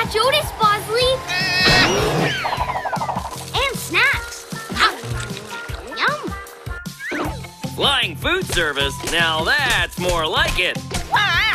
Jonas, Bosley. And snacks. Yum. Flying food service? Now that's more like it. Wow!